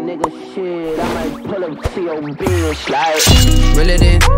nigga, shit, I might pull up to your bitch, like. Reel it in,